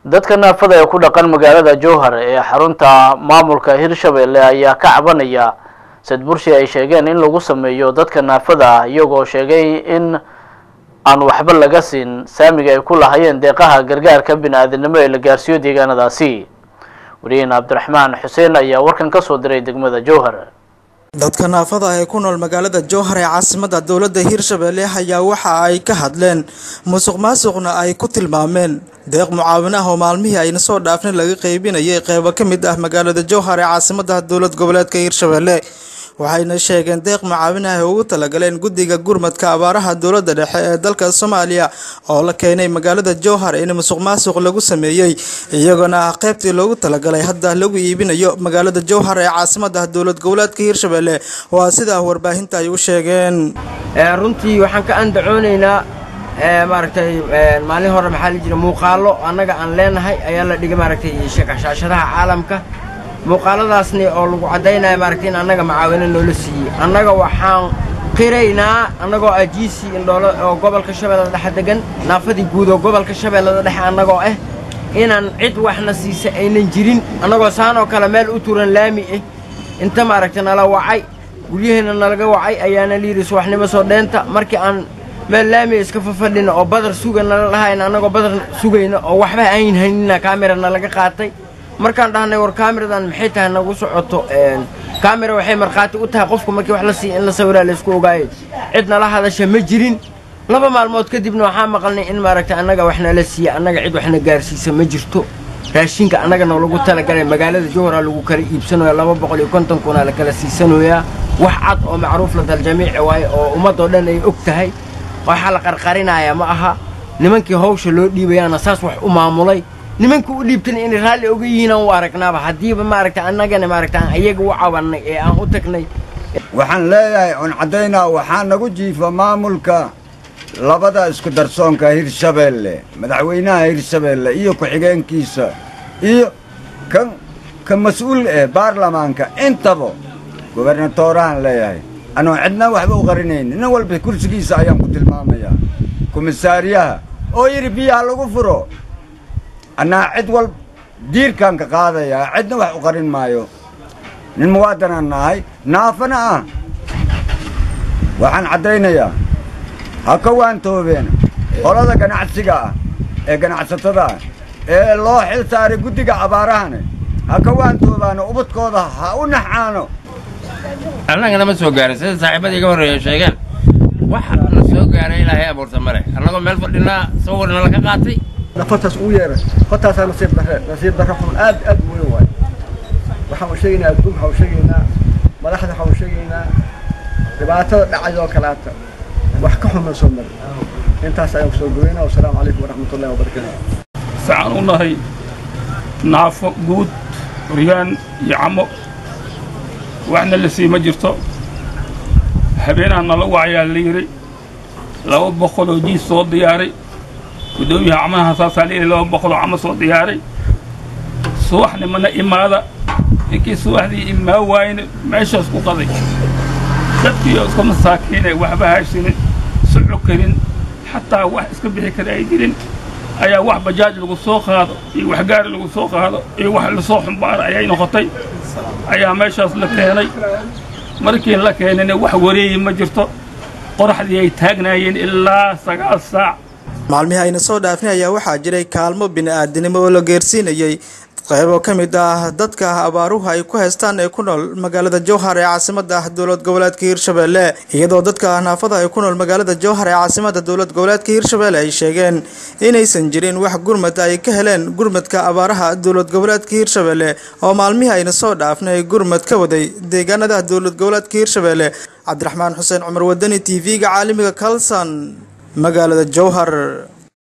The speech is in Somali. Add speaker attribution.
Speaker 1: dadka naafada ee ku dhaqan magaalada Jowhar ee xarunta maamulka Hirshabelle ayaa ka cabanaya sadbursi ay sheegeen in lagu sameeyo dadka naafada iyagoo sheegay in aan waxba laga siin saamiga ay ku lahaayeen deeqaha gargaarka bini'aadanimo ee la gaarsiiyo deegaanadaasi. wariyaha Abdiraxmaan Xuseen ayaa warkan ka soo diray degmada Jowhar.
Speaker 2: dadka naafada ee ku nool magaalada Jowhar ee caasimadda dawladda Hirshabelle ayaa waxa ay ka hadleen musuqmaasuqna ay ku tilmaameen deeq mucaawinaha oo maalmihii ayna soo dhaafnay laga qaybinayay qaybo ka mid ah magaalada Jowhar ee caasimadda dawlad goboleedka Hirshabelle. waxayna sheegeen deeq mucaawinaha ugu talagaleen guddiga gurmadka abaaraha dawladda dhexe ee dalka Soomaaliya oo la keenay magaalada Jowhar in musuqmaasuq lagu sameeyay iyaguna qaybtii loogu talagalay hadda lagu iibinayo magaalada Jowhar ee caasimadda dawlad goboleedka Hirshabelle waa sida warbaahinta ay u sheegeen.
Speaker 3: runtii waxaan ka andacoonaynaa maaragtay maalin hore maxaa la jiray muuqaalo annaga aan leenahay ayaa la dhigay maaragtay shaashadaha caalamka muuqaaladaasni oo lagu cadaynayo maaragtay in annaga macaawino noola siiyey annaga waxaan qiraynaa annagoo ajiisi indhoolo oo gobolka Shabeellada Dhexe degan naafadii guud oo gobolka Shabeellada Dhexe annagoo inaan cid waxna siisa aynan jirin annagoo saan oo kale meel u turan laami inta maaragtay nala wacay guryaheena nalaga wacay ayaana liiri subaxnimo soo dheenta markii aan meel laami iska fafadhina oo badar sugana lahayn annagoo badar sugayna oo waxba aan haynina kaamira nalaga qaatay markaan dhahnay war kaamiradan maxay tahay nagu socoto kaamira waxay marqaati u tahay qofku markii wax la sii in la sawira la isku ogaayay cidna la hadasha ma jirin laba maalmood kadibna waxaa maqalnay in maaragtay annaga waxna la siiyay annaga cid waxna gaarsiisa ma jirto raashinka annaga noo lagu talagalay magaalada Jowhar lagu kala iibsanayo 250 kun la kala siisanooyaa wax cad oo macruuf la dal jamiic waay oo ummadoo dhan ay og tahay waxa la qarqarinaya ma aha nimankii hawsha loo dhiibayana saas wax u maamulay nimanku u dhiibtan in raali uga yihiin oo aragnaaba hadiiba maaragtay annagana maaragtay ayaga u cawanay ee aan u tagnay
Speaker 4: waxaan leeyahay on cadaynaa waxaan nagu jiifa maamulka labada isku darsoonka Hirshabelle madaxweynaha Hirshabelle iyo ku xigeenkiisa iyo kan mas'uul ee baarlamaanka intaba gobernatooraan leeyahay anoo cidna waxba u qarinayn in walba kursigiisa ayaan ku tilmaamayaa komisariyaha oo yiri biyaha lagu furo أنا عد دير كان كقاضي يا عدنا واحد قرين مايو من موادنا الناي نافنا وعن عدينا يا هكوان توبين قرضا كان عسقا كان عسطدا الله حل ساري قدك عبارانه هكوان توبان وبتكوضا ونحانو
Speaker 5: أنا ما سوق جاري صاحبتي يقول يا شيخان واحد أنا سوق جاري لا هي أبو سمرة أنا قم ملفت لنا صورنا لك قاطي
Speaker 6: فتاس ويره فتاس نصيب برحهم أب ويوه وحوشينا الدم حوشينا ملاحظة حوشينا رباطة دعاء وكلاته وحكهم من سمر انت سأيوم سوقوينا والسلام عليكم ورحمة الله وبركاته
Speaker 7: سعان الله نعفق جود ريان يعمق وإحنا اللي سي مجرته حبينا أن الله وعيا الليري لو بخلوا جي صوت دياري ودومي عمها صاصالي لو بخلوا عم صوت دياري سوحنا من إماذا إنكي سوحني إما وين معيش أسكو قضي dadkii isku masaakiinay waxba haysan suuqin hatta wax iska bixi kara ay jirin ayaa wax bajaaj lagu soo qaado iyo wax gaar lagu soo qaado iyo wax la soo xumbaar ayay noqotay ayaa meeshaas la keenay markii la keenay wax wareey ma jirto qoraxdii ay taagnaayeen ilaa 9 saac
Speaker 2: maalmihii ayna soo dhaafnay ayaa waxa jiray kaalmo bini'aadanimo oo la geersiinayay qaybo ka mid ah dadka abaaruhu ay ku haystaan ee ku nool magaalada Jowhar ee caasimadda dawlad goboleedka Hirshabelle iyadoo dadka naafada ay ku nool magaalada Jowhar ee caasimadda dawlad goboleedka Hirshabelle ay sheegeen inaysan jirin wax gurmad ay ka heleen gurmadka abaaraha dawlad goboleedka Hirshabelle oo maalmihii ayna soo dhaafnay gurmad ka waday deegaanada dawlad goboleedka Hirshabelle. Abdiraxmaan Xuseen Cumar Wadani TV-ga caalamiga Kalsan magaalada Jowhar.